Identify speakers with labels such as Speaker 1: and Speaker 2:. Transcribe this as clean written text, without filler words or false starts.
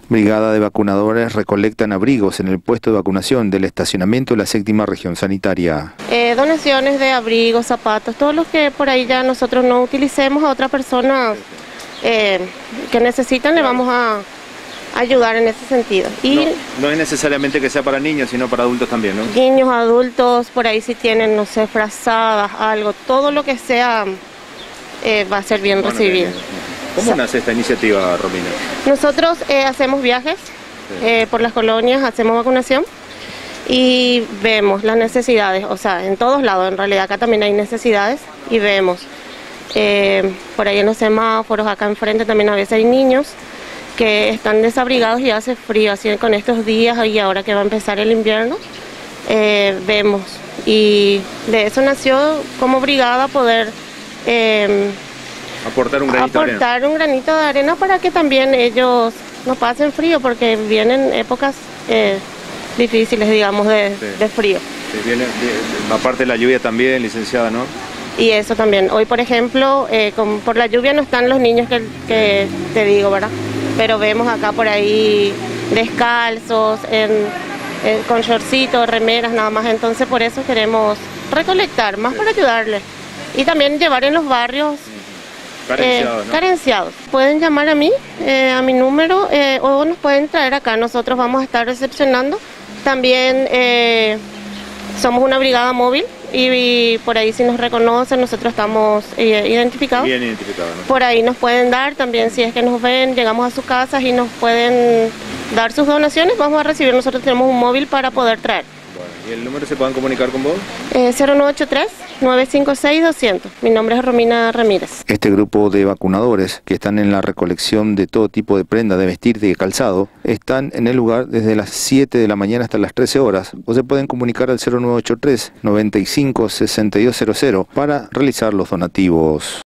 Speaker 1: Brigada de vacunadores recolectan abrigos en el puesto de vacunación del estacionamiento de la 7ª región sanitaria.
Speaker 2: Donaciones de abrigos, zapatos, todos los que por ahí ya nosotros no utilicemos a otra persona que necesitan, le vamos a ayudar en ese sentido. Y
Speaker 3: no es necesariamente que sea para niños, sino para adultos también, ¿no?
Speaker 2: Niños, adultos, por ahí si tienen, no sé, frazadas, algo, todo lo que sea va a ser bien recibido.
Speaker 3: ¿Cómo nace esta iniciativa, Romina?
Speaker 2: Nosotros hacemos viajes por las colonias, hacemos vacunación y vemos las necesidades, o sea, en todos lados, en realidad acá también hay necesidades y vemos. Por ahí en los semáforos, acá enfrente también a veces hay niños que están desabrigados y hace frío, así con estos días y ahora que va a empezar el invierno, vemos. Y de eso nació como brigada poder
Speaker 3: aportar un
Speaker 2: granito de arena para que también ellos no pasen frío, porque vienen épocas difíciles, digamos, de frío.
Speaker 3: Sí, viene, aparte de la lluvia también, licenciada, ¿no?
Speaker 2: Y eso también. Hoy, por ejemplo, por la lluvia no están los niños que te digo, ¿verdad? Pero vemos acá por ahí descalzos, con shortcitos, remeras, nada más. Entonces, por eso queremos recolectar, más para ayudarles. Y también llevar en los barrios carenciados. Pueden llamar a mí, a mi número, o nos pueden traer acá. Nosotros vamos a estar recepcionando. También somos una brigada móvil y por ahí si nos reconocen, nosotros estamos identificados.
Speaker 3: Bien identificados, ¿no?
Speaker 2: Por ahí nos pueden dar también, si es que nos ven, llegamos a sus casas y nos pueden dar sus donaciones, vamos a recibir. Nosotros tenemos un móvil para poder traer.
Speaker 3: ¿Y el número se pueden comunicar con vos?
Speaker 2: 0983-956-200. Mi nombre es Romina Ramírez.
Speaker 1: Este grupo de vacunadores que están en la recolección de todo tipo de prenda de vestir y de calzado están en el lugar desde las 7 de la mañana hasta las 13 horas. O se pueden comunicar al 0983-95-6200 para realizar los donativos.